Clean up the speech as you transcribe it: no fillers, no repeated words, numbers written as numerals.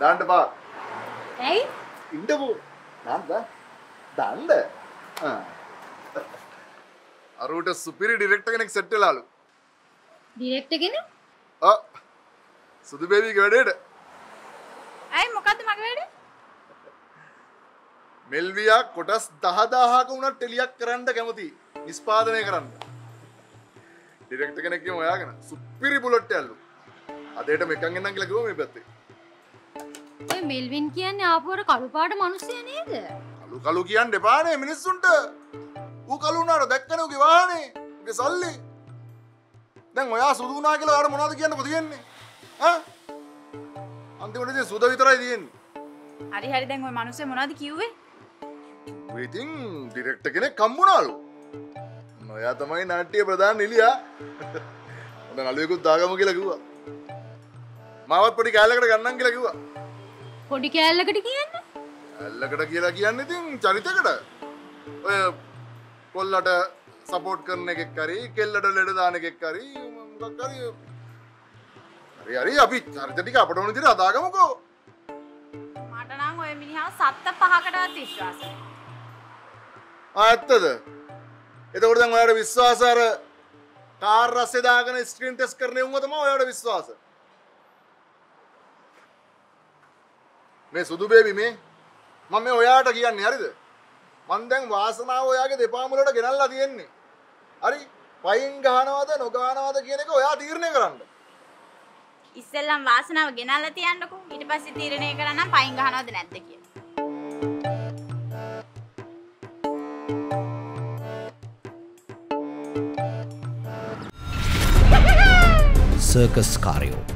දාන්න බා. ඇයි? ඉන්නකෝ. දාන්න. අරුට සුපිරි ඩිරෙක්ටර් කෙනෙක් සෙට් වෙලාලු. ඩිරෙක්ටර් කෙනෙක්? සුදු බේබීගේ වැඩේට. ඇයි මොකද්ද මගේ වැඩේ? මෙල්වියා කොටස් 10000ක උනත් ටෙලියක් කරන්න කැමති. නිෂ්පාදනය කරන්න. ඩිරෙක්ටර් කෙනෙක් කියමු ඔයාගෙන සුපිරි බුලට් යල්ලු. අදේට මෙකන් එන්නම් කියලා කිව්වා මේ පැත්තේ. ඔය මෙල්වින් කියන්නේ ආපුවර කළු පාට මිනිස්සයා නේද? කළු කියන්න එපානේ මිනිස්සුන්ට. ඌ කළු වුණාට දැක්කනේ ඌගේ වාහනේ. ඌගේ සල්ලි. දැන් ඔයා සුදු වුණා කියලා ඔයාට මොනවද කියන්නකො තියෙන්නේ? අන්තිමට ඉතින් සුද විතරයි තියෙන්නේ. හරි දැන් ඔය මිනිස්සු මොනවද කිව්වේ? ඌ ඉතින් ඩිරෙක්ටර් කෙනෙක් හම්බුණාලු. ඔයා තමයි නාට්‍ය ප්‍රධාන නිලියා. හොඳ නළුවෙකුත් දාගමු කියලා කිව්වා. මාවත් පොඩි කෑල්ලකට ගන්නම් කියලා කිව්වා. පොඩි කෑල්ලකට කියන්නේ? කෑල්ලකට කියලා කියන්නේ ඉතින් චරිතයකට. ඔය කොල්ලට සපෝට් කරන එකෙක් හරි, කෙල්ලට ලෙඩ දාන එකෙක් හරි, මොකක් හරි. හරි අපි චරිත ටික අපට ඕන විදිහට හදාගමුකෝ. මට නම් ඔය මිනිහා සත්ත පහකටවත් විශ්වාසයි. ඇත්තද? එතකොට දැන් ඔයාලට විශ්වාස අර කාර් රස්සේ දාගෙන ස්ක්‍රීන් ටෙස්ට් කරන උන්ව තමයි ඔයාලට විශ්වාස. මේ සුදු බේබි මේ මම මේ ඔයාට කියන්නේ හරිද? මං දැන් වාසනාව ඔයාගේ දෙපා මුලට ගෙනල්ලා තියෙන්නේ. හරි? පයින් ගහනවද නොගහනවද කියන එක ඔයා තීරණය කරන්න. ඉස්සෙල්ලම වාසනාව ගෙනල්ලා තියන්නකෝ. ඊට පස්සේ තීරණය කරන්න පයින් ගහනවද නැද්ද කියලා. සර්කස් කාරයෝ